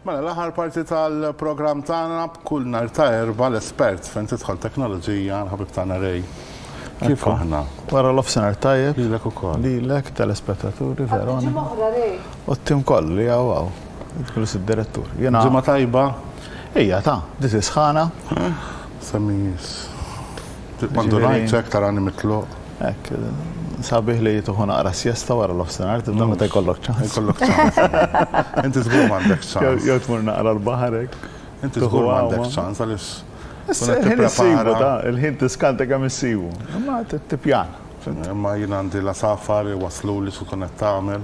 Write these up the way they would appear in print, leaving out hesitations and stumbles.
Mela, l-aħħar parti tal-programm tagħna b'kull nhar ta' erba' l-espert fejn tidħol teknoloġija l-ħabib tagħna Rej. Kif aħna? Wara l-ofsenar tajjeb. Lilek ukoll. Lilek telespettaturi Verona. Ġimgħa oħra Rej. U t-tim kollu li għaw. Kullu sid-direttur. Ġimgħa tajba. Ija ta' dit isħana. Semmis. Mandu rajtek tarani mitluq. Ek, sabiħ li jituħu naqra siesta wara l-ofsenar, tibda meta jkollok ċans. Jkollok ċans. Inti żgur m'għandek ċans. Jew tmur naqra l-baħar hekk. Inti żgur m'għandek ċans għaliex. Il-ħin issibu da, il-ħin tiskanta kemm issibu. Imma t-tipjan. Imma jien għandi la safar waslu li su konet tagħmel.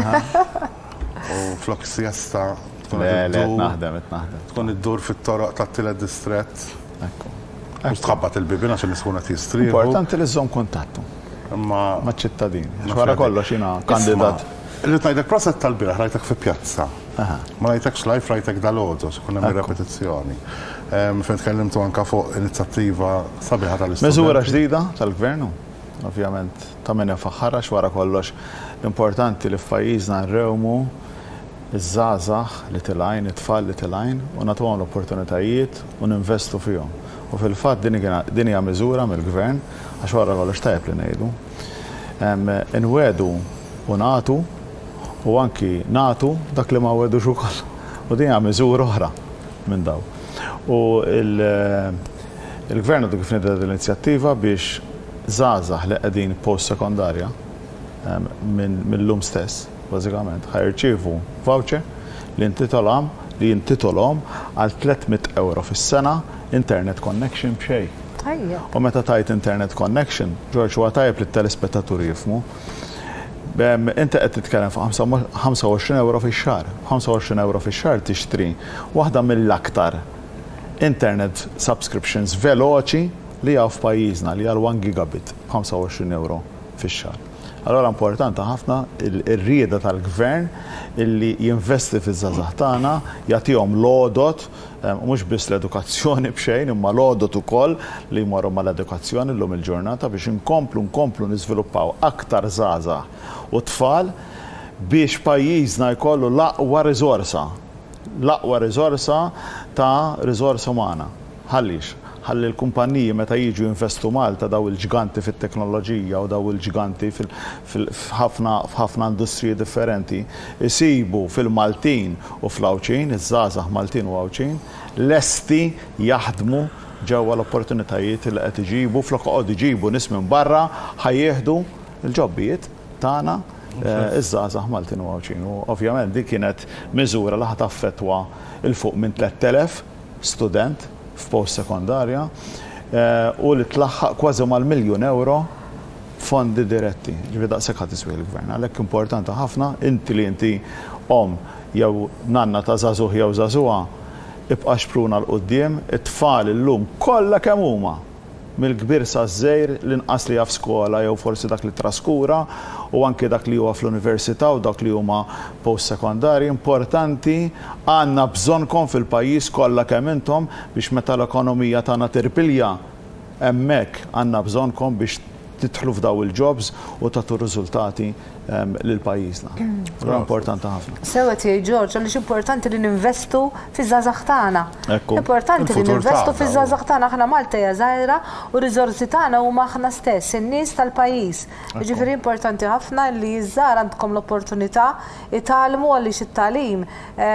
U flok siesta naħdem. Tkun iddur fit-toroq tat-tielet distrett. U tħabbat il-bibina għax niskun qed jistrieħu. Importanti li żżomm kontattu. Ma' ċittadini. Wara kollox jiena kandidat. Irrid ngħidlek proset tal-bieraħ rajtek fi pjazza. Ma rajtekx live rajtek dal-għodu, x'kun hemm repetizzjoni. Fejn tkellimtu anke fuq inizjattiva sabiħa tal-istudenti. Meżura ġdida tal-gvernu. Ovvjament ta' min ifaħħarha wara kollox l-importanti li f'pajjiżna nrewmu iż-żgħażagħ li tilgħin, it-tfal li tilgħin u nagħtuhom l-opportunitajiet u ninvestu fihom. U fil-fatt din hija miżura mill-gvern għax wara kollox tajjeb li ngħidu. Inwedu u nagħtu u anki nagħtu dak li ma wedux ukoll. U din hija miżura oħra minn dawn. U il-gvern għadu kif nidda l-inizjattiva biex żgħażagħ li qegħdin post-sekondarja mill-lum stess, bażikament, ħajrċievu voucher li jintitolhom għal 300 euro fis-sena internet connection b'xejn. U meta tajt internet connection, George, huwa tajjeb li t-telespettaturi jifhmu. Inti qed titkellem fuq 25 euro fix-xahar. 25 euro fix-xahar tixtri waħda mill-aktar internet subscriptions veloċi li għaw f'pajjiżna li għal 1 gigabit 25 euro fix-xahar. Allora importanti ħafna ir-rieda tal-gvern illi jinvesti fiż-żgħażagħ tagħna, jagħtihom l-għodot, mhux biss l-edukazzjoni b'xejn, imma l-għodot ukoll li jmorru mal-edukazzjoni llum il-ġurnata biex inkomplu niżviluppaw aktar żgħażagħ u tfal biex pajjiżna jkollu l-aqwa riżorsa ta' riżorsa umana. Ħalli l-kumpaniji meta jiġu investu Malta daw il-ġganti fit-teknoloġija u daw il-ġganti f'ħafna industriji differenti isibu fil-Maltin u fl-Awċin, iż-żgħażagħ Maltin u Awċin, lesti jaħdmu ġewwa l-opportunitajiet li qed iġibu flok qogħdu jġibu nies minn barra ħajjieħdu l-ġobbijiet tagħna iż-żgħażagħ Maltin u Awċin. U ovvjament dik kienet miżura li ħadd affettwa il fuq minn 3000 student f'post sekondarja u li tlaħħaq kważi mal-1,000,000 euro fondi diretti. Ġifieri daqshekk ħadd iswih il-gvern. Għalhekk importanti ħafna inti li inti jew nanna ta' żagħżugħ jew żagħżugħa ibqa' xpruna l quddiem it-tfal illum kollha kemm huma mill-kbir sa' żgħir l-inqas li jaf skola jew forsi dak li traskura u anke dak li huwa fl-università u dak li huma post-sekondari importanti għandna bżonnkom fil-pajjiż kollha kemm intom biex meta l-ekonomija tagħna tirpilja hemmhekk għandna bżonnkom biex tidħlu f'daw il-jobs u tagħtu riżultati lil pajjiżna. Huwa importanti ħafna. Sewet jgħid George għaliex importanti li ninvestu fiż-żgħażagħ tagħna. Importanti li ninvestu fiż-żgħażagħ tagħna aħna Malta hija żgħira u r-riżorsi tagħna huma aħna stess, in-nies tal-pajjiż. Jiġifieri importanti ħafna li jiżżar għandkom l-opportunità itgħallmu għaliex it-tagħlim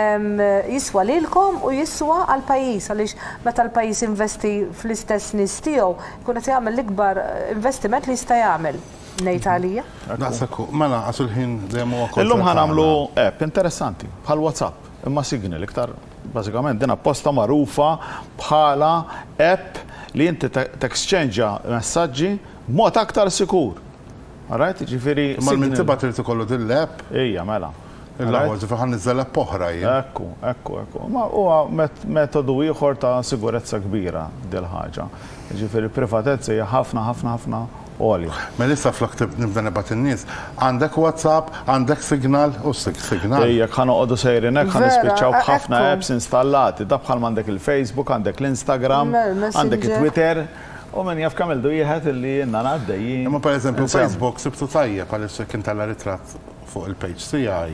jiswa lilkom u jiswa għall-pajjiż għaliex meta l-pajjiż investi fl-istess nies tiegħu jkun qed jagħmel l-ikbar investiment li jista' jagħmel. Ngħid għalija? Naqsaku, mela għasu l-ħin dejjem huwa kol. Illum ħanamlu app interessanti bħal WhatsApp imma Signal iktar bażikament din apposta magħrufa bħala app li inti texchange'a messaġġi b'mod aktar sikur. Alright, ġifieri. Ma min tibgħat irid ikollu din l-app? Ejja, mela. Il-ewwel ġifier ħan niżel app oħra jien. Ekku. Ma huwa metodu ieħor ta' sigurezza kbira dil ħaġa. Ġifieri privatezza hija ħafna għolja. Melissa flok nibda nibat in-nies, għandek WhatsApp, għandek Signal u Signal. Jekk ħanoqogħdu sejrinek ħan nispiċċaw b'ħafna apps installati, da bħal m'għandek il-Facebook, għandek l-Instagram, għandek il-Twitter. U min jaf kemm il-dujħet illi jenna għaddejjin. Imma pereżempju Facebook sibtu tajjeb għaliex kien talla ritratt fuq il-page tiegħi.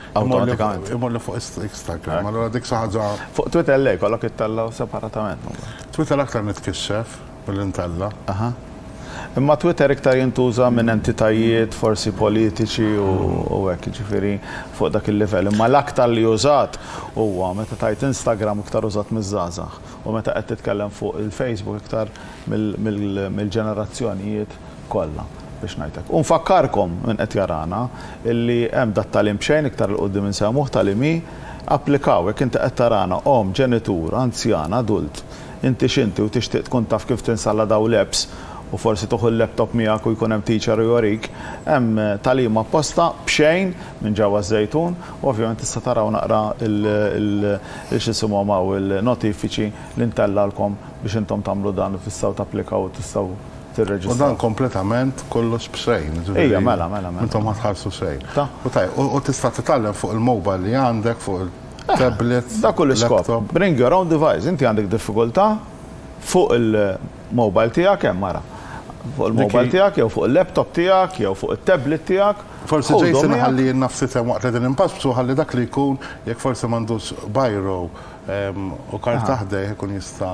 Automatikament. Imolli fuq Instagram, allora dik saħġa. Fuq Twitter lej, kollok it-tella separatament. Twitter aktar nitkixxef mill-intella. Imma Twitter iktar jintuża minn entitajiet forsi politiċi u hekk ġifieri fuq dak il-livell. Imma l-aktar li użat huwa meta tajt Instagram iktar użat miż-żgħażagħ u meta qed titkellem fuq il-Facebook iktar mill-ġenerazzjonijiet kollha biex ngħidlek. U nfakkarkom minn qed jarana illi hemm dat talim xejn iktar il qudiem insemmuh talimi applikaw jekk inti qed tarana ġenitur, anzjan, adult, inti x'inti u tixtieq tkun taf kif tinsalla daw l-apps u forsi toħu l-laptop miegħek u jkun hemm teacher u jorik, hemm tagħlim apposta b'xejn minn ġewwa żejtun u ovvjament tista' taraw naqra il-x'isimhom il-notifiċi li ntellaalkom biex intom tagħmlu dan u tistgħu tapplikaw u tistgħu tirreġistraw. U dan kompletament kollox b'xejn. Ejja, mela. Intom ma tħallsu xejn. U tista' titgħallem fuq il-mobile li għandek, fuq il-tablet. Da kull iskop. Bring your own device. Inti għandek diffikultà fuq il-mobile tiegħek hemm mara. Fuq il-mobile tiegħek jew fuq il-laptop tiegħek jew fuq it-tablet tiegħek. Forsi Jason ħalli n-nafsi tem waqt li din impasssu ħalli dak li jkun jekk forsi m'għandux bajro u karta ħdej ikun jista'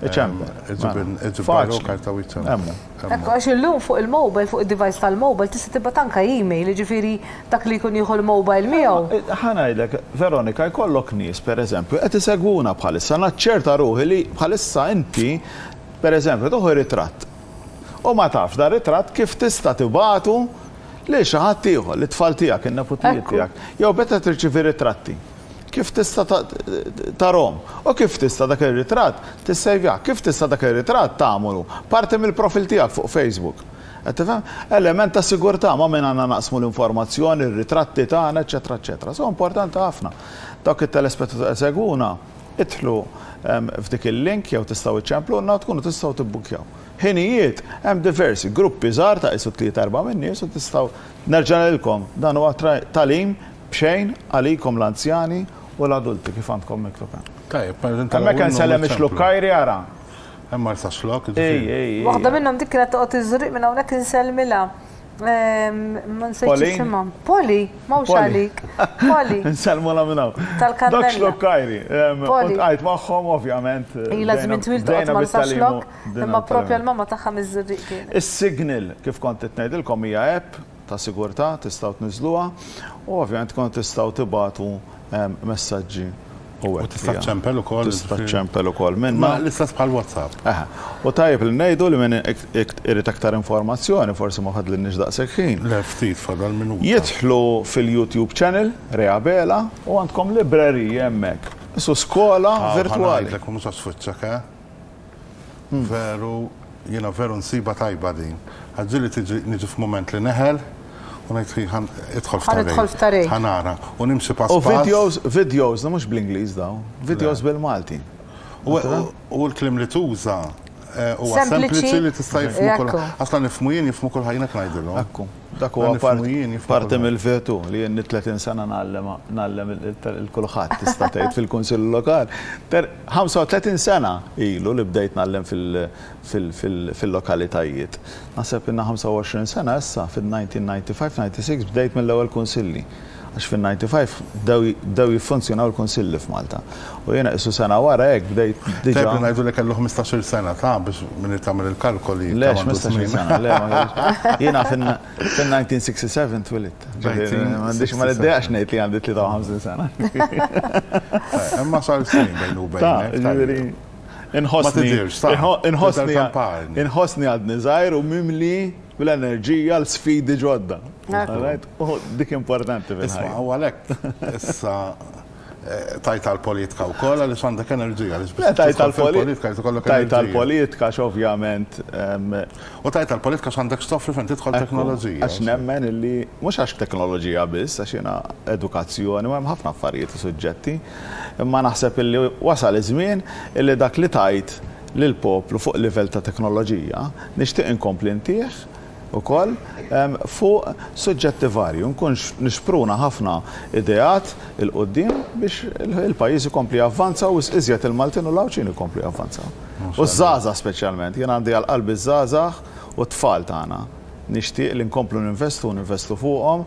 iġibajro karta u jċem. Ekku għax illum fuq il-mobile, fuq il-device tal-mobile, tista' tibgħat anke email, ġifieri dak li jkun jieħu l-mobile miegħu. Ħanajdlek, Veronika, jkollok nies pereżempju qed isegwuna bħalissa naċċerta ruħi li bħalissa inti pereżempju toħu ritratt. U ma tafx da ritratt kif tista' tibagħtu li xi ħadd ieħor l-tfal tiegħek, in-neputijiet tiegħek. Jew beta tirċievi ritratti. Kif tista' tarhom u kif tista' dak ir-ritratt tissejvjah, kif tista' dak ir-ritratt tagħmlu parti mill-profil tiegħek fuq Facebook. Qed tifhem? Element ta' sigurtà ma' minn għandna naqsmu l-informazzjoni, ir-ritratti tagħna, eċetera, eċetera. So importanti ħafna. Dawk it-telespettaturi segwuna idħlu f'dik il-link jew tistgħu iċċemplulna u tkunu tistgħu tibbukjaw. Ħinijiet hemm diversi gruppi żgħar ta' isu 3-4 min nies u tistgħu nerġa' ngħidilkom dan huwa tagħlim b'xejn għalikom l-anzjani u l-adulti kif għandkom miktub. Tajjeb, hemmhekk insellem ix-xlukkajri ara. Hemm marsa xlok. Waħda minnhom dik kienet toqgħod iżriq minn hawnhekk insellmilha. Ma nsejtx isimha. Poli, mawx għalik. Poli. Nsellmulha minn hawn. Tal-kandella. Dak xlukkajri. Kont qajt magħhom ovvjament. Ilha żmien twil toqgħod marsa xlok, imma proprja l-mamma tagħha miż-żriq kien. Is-signal kif kont qed ngħidilkom hija app ta' sigurtà tistgħu tniżluha u ovvjament kont tistgħu tibagħtu messaġġi. U tista' ċempel ukoll. Tista' ċempel ukoll minna. Ma l-istess bħal WhatsApp. U tajjeb li ngħidu li minn irid aktar informazzjoni forsi ma ħadlinniex daqshekk ħin. Le ftit fadal minuta. Jidħlu fil-YouTube channel Reabela u għandkom librerija hemmhekk. Isu skola virtwali. Ħanajdlek mhux għasfuċċek, Veru, jiena veru nsiba tajba din. Ħaġġieli tiġi niġi f'mument li neħel u ngħid idħol f'tarej. Ħanara u nimxi pass. U videos, mhux bl-Ingliż daw, videos bil-Malti. U l-klim li tuża huwa sempliċi li tista' jifhmu kull. Asla nifhmu jien jifhmu kull ħajnek ngħidilhom. Ekku. Dak huwa parti mill-vetu li jien 30 sena nagħllem il-kulħadd tista' tgħid fil-Kunsill Lokali. 35 sena ilu li bdejt nagħllem fil-lokalitajiet. Naħseb inna 25 sena issa fil-1995-96 bdejt mill-ewwel kunsilli. Għax fil-95 bdew jiffunzjonaw il-Kunsilli f'Malta. U jiena isu sena wara hekk bdejt diġà. Tebli ngħidu li kellu 15-il sena ta' biex min tagħmel il-kalkoli. Le 15-il sena, le jiena fil-1967 twilit. M'għandix ma niddejaqx ngħid li għandi 53 sena. Imma sar snin bejn u bejn. Inħossni għadni żgħir u mimli bil-enerġija l-sfidi ġodda. Dik importanti fil-ħajja. Isma' u għalhekk issa tajt għal-politika wkoll għaliex għandek enerġija. Tajt għal-politika x'ovvjament. U tajt għal-politika x'għandek soffri fejn tidħol teknoloġija. Għax nemmen illi mhux għax teknoloġija biss, għax jiena edukazzjoni u hemm ħafna affarijiet u suġġetti, imma naħseb illi wasal iż-żmien illi dak li tajt lill-poplu fuq livell ta' teknoloġija nixtieq inkompli ntih ukoll fuq suġġetti varji. Nkun nixpruna ħafna ideat il-qoddim biex il-pajjiż ikompli avvanza u iżjed il-Maltin u l-Awċin ikompli avvanza. U żgħażagħ speċjalment, jien għandi għall-qalbi żgħażagħ u t-tfal tagħna. Nixtieq li nkomplu ninvestu fuqhom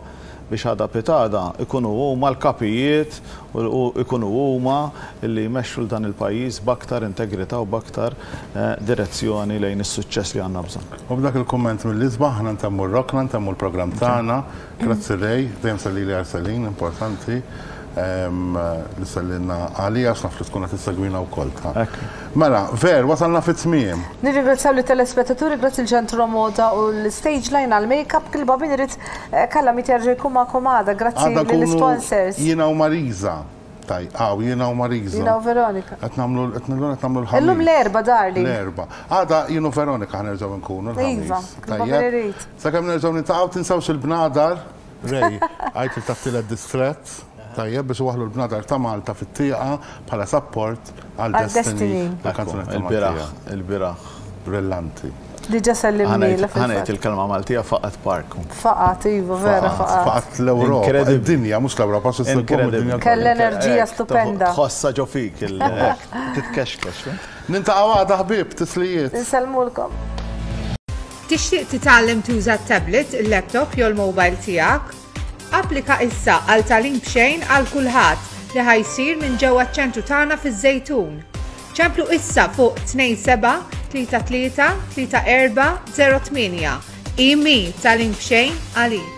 biex għada pitada ikunu huma l-kapijiet u ikunu huma li jmexxu l dan il-pajjiż b'aktar integrità u b'aktar direzzjoni lejn is-suċċess li għandna bżonn. U b'dak il-kumment mill-isbaħ ħna ntemmu r-rokna, ntemmu l-programm tagħna. Grazzi Rej, dejjem sellili Arselin, importanti. Li sellinna għalija għax naf li tkun qed tissegwina wkoll. Mela, ver, wasalna fit-tmiem. Nirringrazzjaw li telespettaturi, grazzi l-ġentru moda u l-stage line għal-make-up kilba bin irrid kalla mitjarġu jkun ma'kom għada, grazzi l-sponsors. Jiena u Mariza. Jiena u Mariza. Jiena u Veronika. Qed nagħmlu l-ħamis. Illum l-erba darli. L-erba. Għada jienu Veronika ħanerġgħu nkunu l-ħamis. Iva, tajjeb. Sakemm nerġgħu nintaqgħu tinsawx il-bnadar. Rej, għajt il-tattila distret. Tajjeb biex waħlu l-bnadar ta' Malta fit-tieqa bħala support għal Destiny. Il-biraħ. Brillanti. Diġa sallimni ħanajt il-kelma Maltija faqat parku. Faqat, Iva, vera faqat. Faqat l-Ewropa. Id-dinja, mux l-Ewropa, Kella enerġija stupenda. Tħossa ġo fik, titkexkex. Nintaqgħu għada ħbib, tislijiet. Nsalmulkom. Tixtieq titgħallem tuża t-tablet, il-laptop jew il-mobile tiegħek? Applika issa għal tagħlim b'xejn għal kulħadd li ħajsir minn ġewwa ċ-ċentru tagħna fiż-Żejtun. ċemplu issa fuq 27 33 34 08. Imi tagħlim b'xejn għalik.